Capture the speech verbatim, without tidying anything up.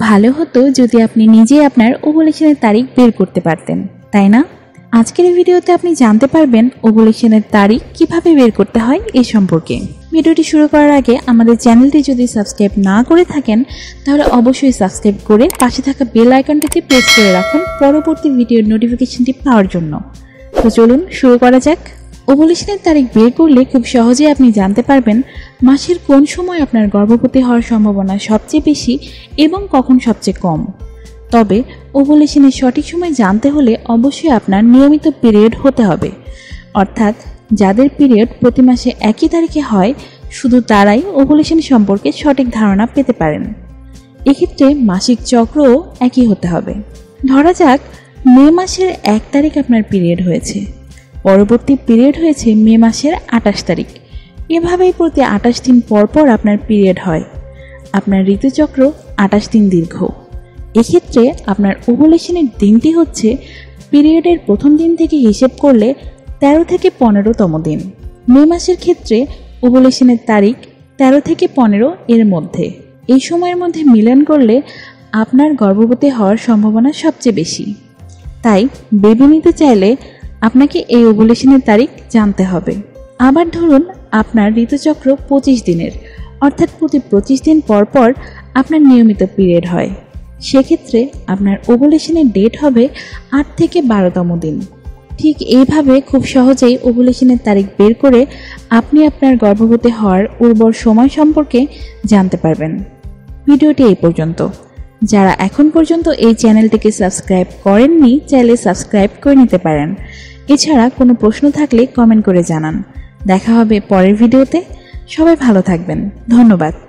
ভালো হতো যদি আপনি নিজেই আপনার ওভুলেশনের তারিখ বের করতে পারতেন, তাই না? আজকের এই ভিডিওতে আপনি জানতে পারবেন ওভুলেশনের তারিখ কিভাবে বের করতে হয় এই সম্পর্কে। ভিডিওটি শুরু করার আগে আমাদের চ্যানেলটি যদি সাবস্ক্রাইব না করে থাকেন তাহলে অবশ্যই সাবস্ক্রাইব করে পাশে থাকা বেল আইকনটিতে প্রেস করে রাখুন পরবর্তী ভিডিওর নোটিফিকেশনটি পাওয়ার জন্য। তো চলুন শুরু করা যাক। ওভুলেশনের তারিখ বের করলে খুব সহজেই আপনি জানতে পারবেন মাসের কোন সময় আপনার গর্ভবতী হওয়ার সম্ভাবনা সবচেয়ে বেশি এবং কখন সবচেয়ে কম। তবে ওভুলেশনের সঠিক সময় জানতে হলে অবশ্যই আপনার নিয়মিত পিরিয়ড হতে হবে, অর্থাৎ যাদের পিরিয়ড প্রতি মাসে একই তারিখে হয় শুধু তারাই ওভুলেশন সম্পর্কে সঠিক ধারণা পেতে পারেন। এক্ষেত্রে মাসিক চক্রও একই হতে হবে। ধরা যাক মে মাসের এক তারিখ আপনার পিরিয়ড হয়েছে, পরবর্তী পিরিয়ড হয়েছে মে মাসের আঠাশ তারিখ। এভাবেই প্রতি আঠাশ দিন পর পর আপনার পিরিয়ড হয়। আপনার ঋতুচক্র আঠাশ দিন দীর্ঘ। এক্ষেত্রে আপনার ওভুলেশনের দিনটি হচ্ছে পিরিয়ডের প্রথম দিন থেকে হিসেব করলে তেরো থেকে পনেরোতম দিন। মে মাসের ক্ষেত্রে ওভুলেশনের তারিখ তেরো থেকে পনেরো এর মধ্যে। এই সময়ের মধ্যে মিলন করলে আপনার গর্ভবতী হওয়ার সম্ভাবনা সবচেয়ে বেশি। তাই বেবি নিতে চাইলে আপনাকে এই ওভুলেশনের তারিখ জানতে হবে। আবার ধরুন আপনার ঋতুচক্র পঁচিশ দিনের, অর্থাৎ প্রতি পঁচিশ দিন পর পর আপনার নিয়মিত পিরিয়ড হয়। সেক্ষেত্রে আপনার ওভুলেশনের ডেট হবে আট থেকে বারোতম দিন। ঠিক এইভাবে খুব সহজেই ওভুলেশনের তারিখ বের করে আপনি আপনার গর্ভবতী হওয়ার উর্বর সময় সম্পর্কে জানতে পারবেন। ভিডিওটি এই পর্যন্ত। যারা এখন পর্যন্ত এই চ্যানেলটিকে সাবস্ক্রাইব করেননি চাইলে সাবস্ক্রাইব করে নিতে পারেন। এছাড়া কোনো প্রশ্ন থাকলে কমেন্ট করে জানান। দেখা হবে পরের ভিডিওতে। সবাই ভালো থাকবেন। ধন্যবাদ।